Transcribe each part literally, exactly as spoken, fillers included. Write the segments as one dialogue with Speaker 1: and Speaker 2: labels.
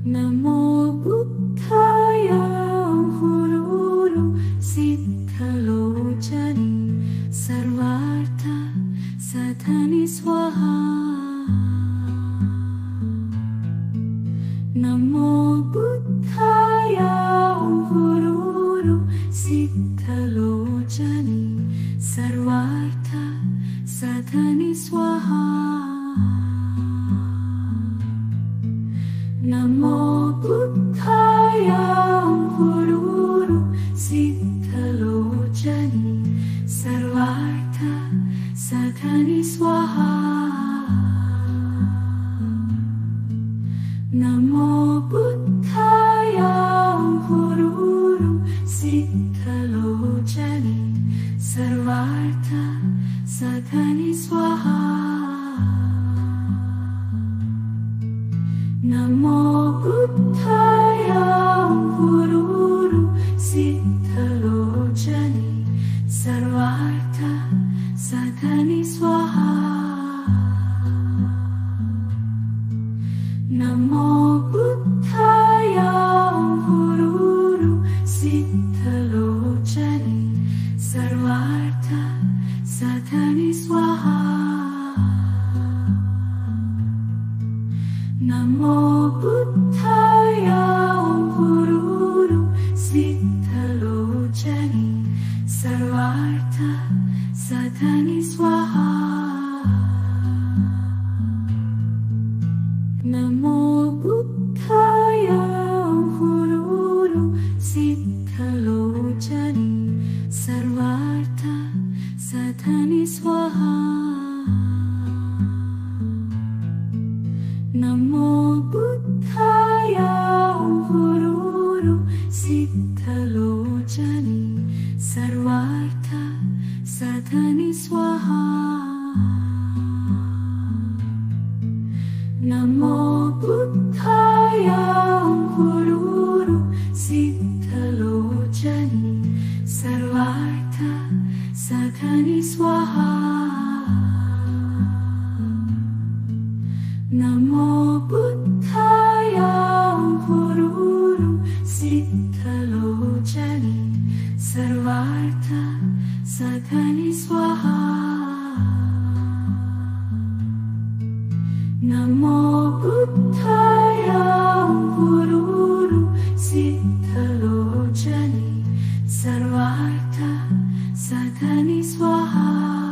Speaker 1: नमो बुद्धाय हुरुरु सिद्धलोचनि सर्वार्थ साधनि स्वाहा। नमो बुद्धाय हुरुरु सिद्धलोचनि सर्वार्थ साधनि स्वाहा। नमो बुद्धाय हुरुरु सिद्धलोचनि सर्वार्थ साधनि स्वाहा। नमो बुद्धाय हुरुरु सिद्धलोचनि सर्वार्थ साधनि स्वाहा। नमो बुद्धाय हुरुरु सिद्धलोचनि सर्वार्थ साधनि स्वाहा। नमो बुद्धाय हुरुरु सिद्धलोचनि सर्वार्थ साधनि स्वाहा। नमो बुद्धाय हुरुरु सिद्धलोचनि सर्वार्थ साधनि स्वाहा। नमो बुद्धाय हुरुरु सिद्धलोचनि सर्वार्थ साधनि स्वाहा। नमो बुद्धाय हुरुरु सिद्धलोचनि सर्वार्थ साधनि स्वाहा। नमो बुद्धाय हुरुरु सिद्धलोचनि सर्वार्थ साधनि स्वाहा। नमो बुद्धाय हुरुरु सिद्धलोचनि सर्वार्थ साधनि स्वाहा। नमो बुद्धाय हुरुरु सिद्धलोचनि सर्वार्थ साधनि स्वाहा।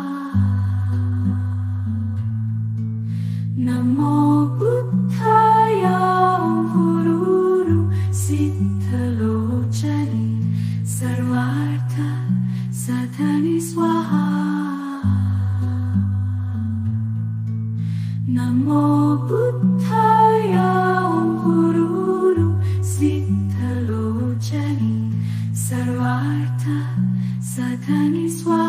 Speaker 1: नमो बुद्धाय हुरुरु सिद्धलोचनि सर्वार्थ साधनि स्वाहा। नमो बुद्धाय हुरुरु सिद्धलोचनि सर्वार्थ साधनि स्वाहा।